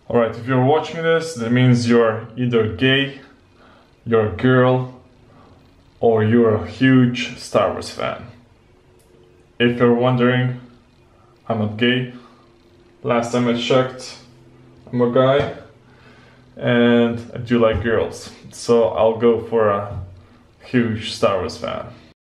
Alright, if you're watching this, that means you're either gay, you're a girl, or you're a huge Star Wars fan. If you're wondering, I'm not gay. Last time I checked, I'm a guy, and I do like girls. So I'll go for a huge Star Wars fan.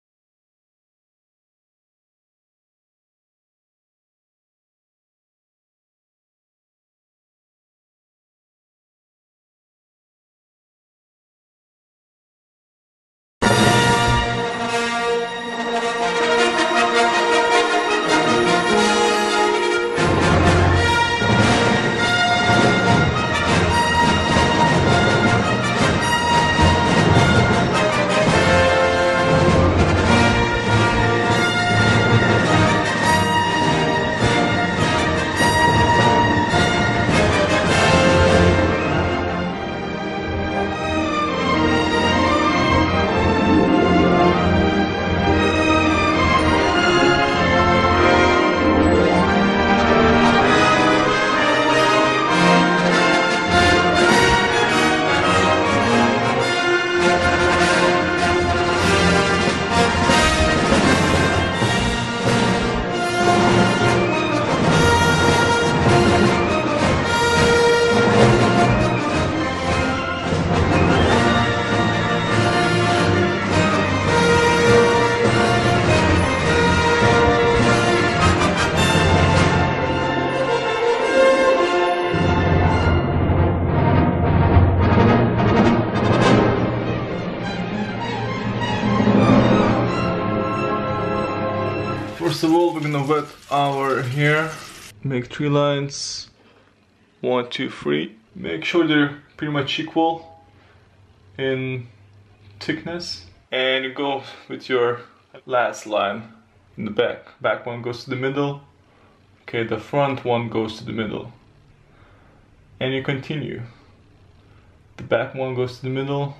First of all, we're gonna wet our hair. Make 3 lines. 1, 2, 3. Make sure they're pretty much equal in thickness. And you go with your last line in the back. Back one goes to the middle. Okay, the front one goes to the middle. And you continue. The back one goes to the middle.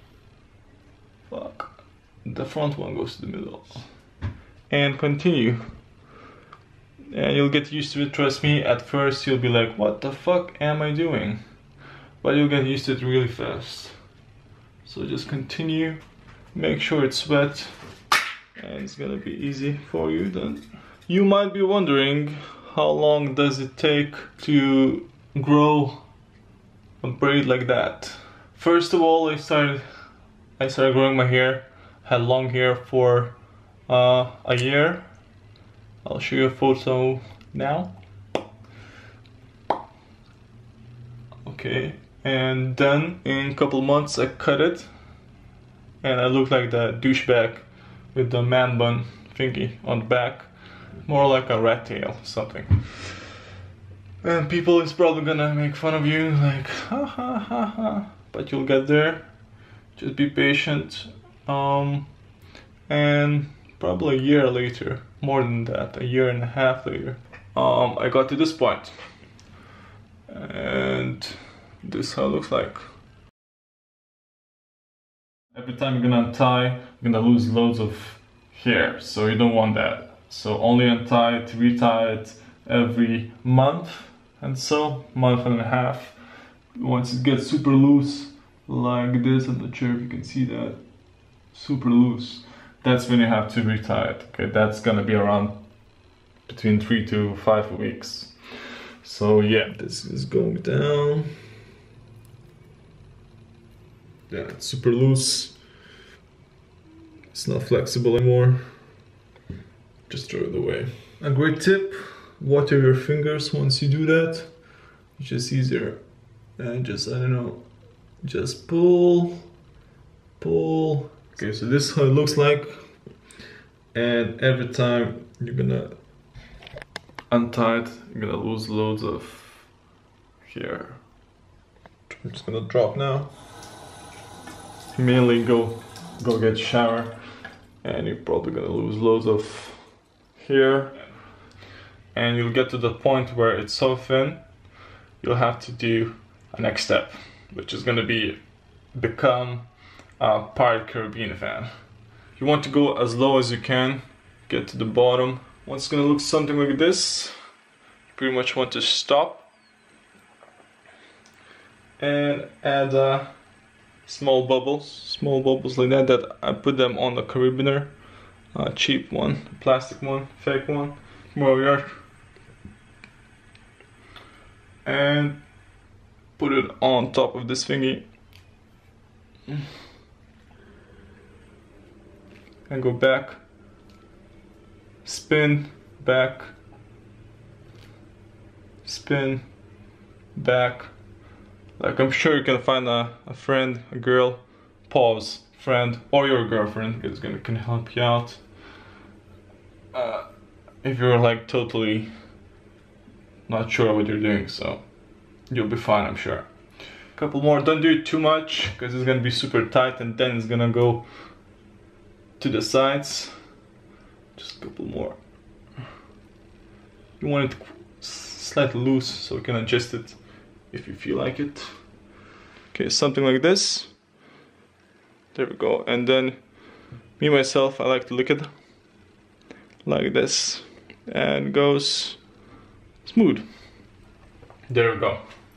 Fuck. The front one goes to the middle. And continue. And you'll get used to it, trust me. At first you'll be like, what the fuck am I doing? But you'll get used to it really fast. So just continue. Make sure it's wet. And it's gonna be easy for you then. You might be wondering, how long does it take to grow a braid like that? First of all, I started growing my hair. Had long hair for a year. I'll show you a photo now. Okay, and then in a couple months I cut it, and I look like the douchebag with the man bun thingy on the back, more like a rat tail, something. And people is probably gonna make fun of you, like ha ha ha ha. But you'll get there. Just be patient. And probably a year later, more than that, a year and a half later, I got to this point. And this is how it looks like. Every time you're gonna untie, you're gonna lose loads of hair, so you don't want that. So only untie it, retie it every month, and so, month and a half. Once it gets super loose, like this, I'm not sure if you can see that, super loose. That's when you have to retie it. Okay, that's gonna be around between 3 to 5 weeks. So yeah, this is going down. Yeah, it's super loose. It's not flexible anymore. Just throw it away. A great tip: water your fingers once you do that. It's just easier. And just, I don't know, just pull. Okay, so this is how it looks like, and every time you're gonna untie it, you're gonna lose loads of hair. I'm just gonna drop now. Mainly go get a shower, and you're probably gonna lose loads of hair, and you'll get to the point where it's so thin, you'll have to do a next step, which is gonna be become a Pirate Caribbean fan. You want to go as low as you can, get to the bottom. Once it's gonna look something like this, you pretty much want to stop and add small bubbles like that I put them on the carabiner, cheap one, plastic one, fake one, more yard, and put it on top of this thingy and go back, spin, back, spin, back. Like, I'm sure you can find a friend, a girl, pause, friend, or your girlfriend is can help you out. If you're like totally not sure what you're doing, so you'll be fine, I'm sure. Couple more, don't do it too much, because it's gonna be super tight and then it's gonna go to the sides. Just a couple more. You want it slightly loose so you can adjust it if you feel like it. Okay, something like this. There we go. And then me myself, I like to lick it like this, and it goes smooth. There we go.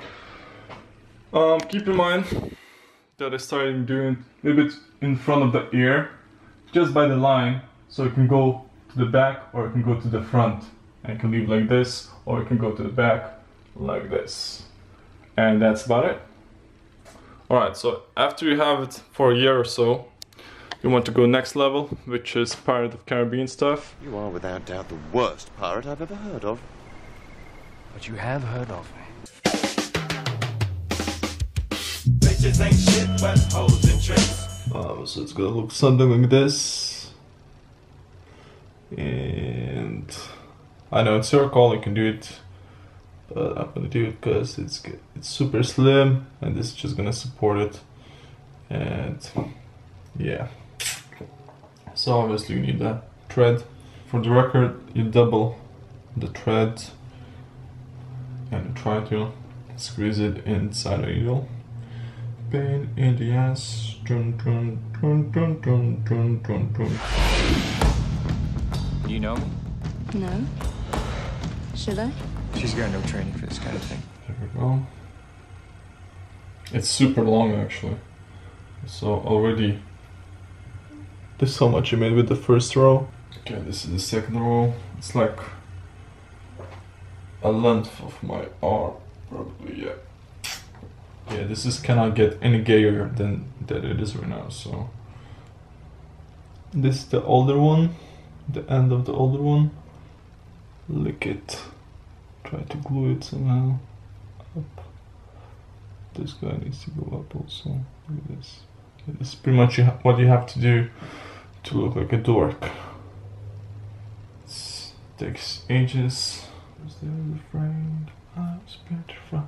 Keep in mind that I started doing a little bit in front of the ear, just by the line, so it can go to the back or it can go to the front. And it can leave like this, or it can go to the back like this. And that's about it. Alright, so after you have it for a year or so, you want to go next level, which is Pirate of the Caribbean stuff. You are without doubt the worst pirate I've ever heard of. But you have heard of me. Bitches ain't shit but hoes and tricks. So it's gonna look something like this. And I know it's your call, you can do it. But I'm gonna do it because it's super slim and this is just gonna support it. And yeah. So obviously you need a thread. For the record, you double the thread and try to squeeze it inside the needle. Pain in the ass. Dun, dun, dun, dun, dun, dun, dun, dun. You know me? No. Should I? She's got no training for this kind of thing. There we go. It's super long actually. So already there's so much I made with the first row. Okay, this is the second row. It's like a length of my arm, probably, yeah. Yeah, this is cannot get any gayer than that it is right now, so. This is the older one, the end of the older one. Lick it. Try to glue it somehow up. This guy needs to go up also. Look at this. Okay, this is pretty much what you have to do to look like a dork. It takes ages. Where's the refrain? I was petrified.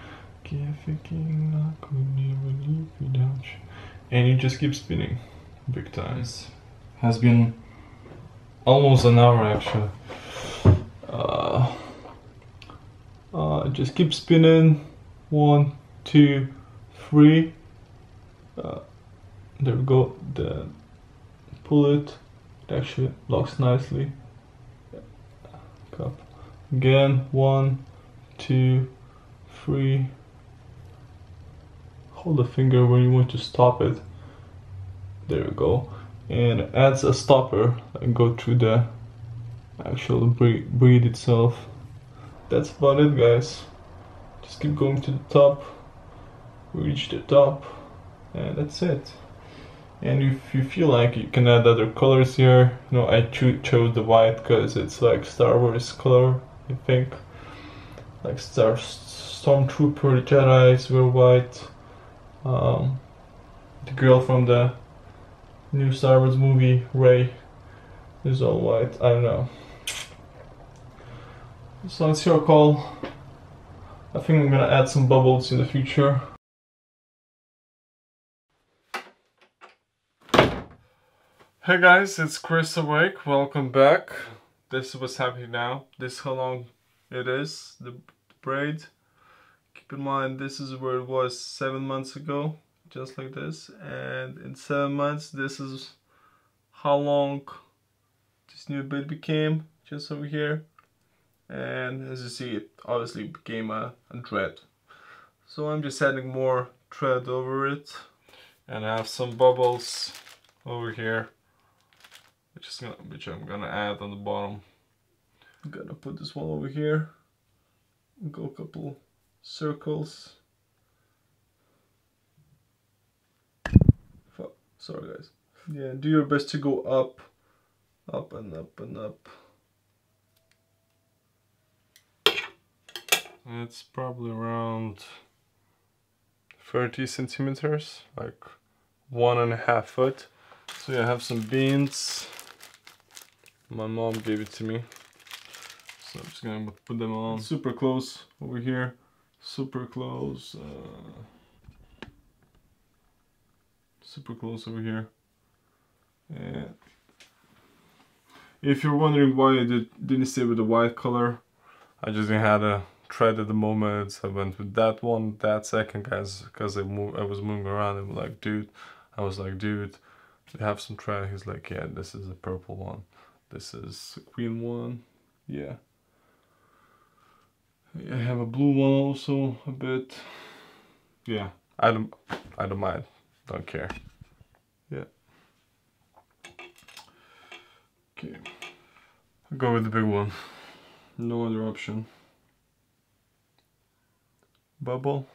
I could never leave without you. And you just keep spinning. Big time. This has been almost an hour actually. Just keep spinning. 1, 2, 3. There we go. Then pull it. It actually locks nicely. Cup. Again. 1, 2, 3. Hold the finger when you want to stop it. There we go. And it adds a stopper and go through the actual bead itself. That's about it, guys. Just keep going to the top. Reach the top. And that's it. And if you feel like, you can add other colors here. You know, I chose the white because it's like Star Wars color, I think. Like Stormtrooper, Jedi's were white. The girl from the new Star Wars movie, Rey, is all white. I don't know. So it's your call. I think I'm gonna add some bubbles in the future. Hey guys, it's Chris Awake. Welcome back. This is what's happening now. This is how long it is, the braid. Keep in mind, this is where it was 7 months ago, just like this. And in 7 months, this is how long this new bit became, just over here. And as you see, it obviously became a dread. So I'm just adding more thread over it. And I have some bubbles over here, which I'm gonna add on the bottom. I'm gonna put this one over here. Go a couple circles. Sorry guys. Yeah, do your best to go up, up and up and up. It's probably around 30 centimeters, like 1.5 foot. So yeah, I have some beans. My mom gave it to me. So I'm just gonna put them on. Super close over here. Super close. Super close over here. And if you're wondering why I didn't stay with the white color, I just didn't have a thread at the moment, so I went with that one that second, guys, because I was moving around and like, dude, I was like, dude, you have some thread? He's like, yeah, this is a purple one, this is a green one, yeah. I have a blue one also a bit. Yeah, I don't mind, don't care. Yeah. Okay, I'll go with the big one. No other option. Bubble.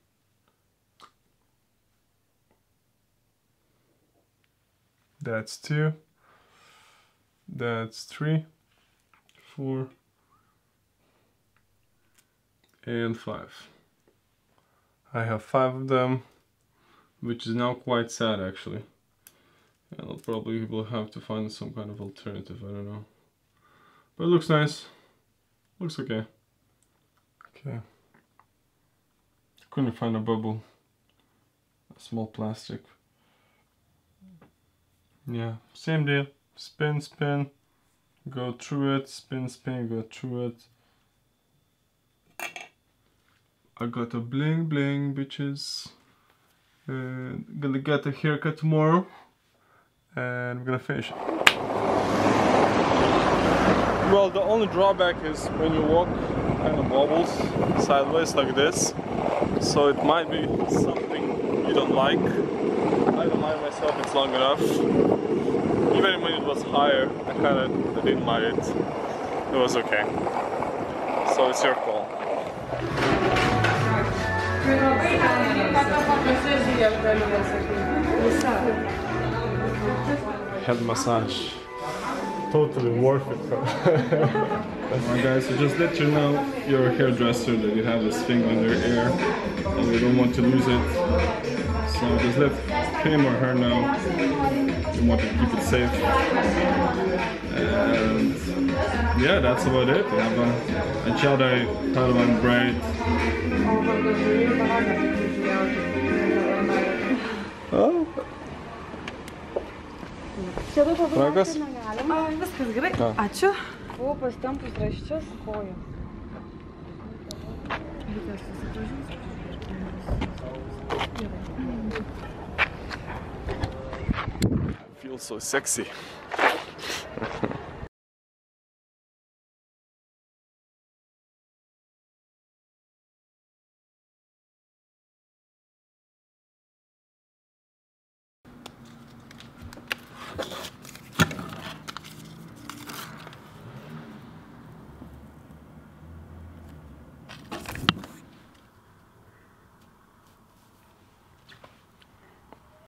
That's 2. That's 3, 4, and 5. I have 5 of them, which is now quite sad actually. And I'll probably will have to find some kind of alternative, I don't know. But it looks nice. Looks okay. Okay. Couldn't find a bubble. A small plastic. Yeah, same deal. Spin, spin. Go through it. Spin, spin. Go through it. I got a bling bling, bitches. Gonna get a haircut tomorrow. And we're gonna finish it. Well, the only drawback is when you walk, it kind of wobbles sideways like this. So it might be something you don't like. I don't mind myself, it's long enough. Even when it was higher, I didn't mind it. It was okay. So it's your call. Head massage. Totally worth it. Alright guys, so just let you know, your hairdresser, that you have this thing under your ear and you don't want to lose it. So just let him or her know you want to keep it safe. And yeah, that's about it. We have a Jedi Padawan braid. Oh. Ragas? Viskas gerai, ačiū. Buvau pasitempus raiščius kojų. I feel so sexy.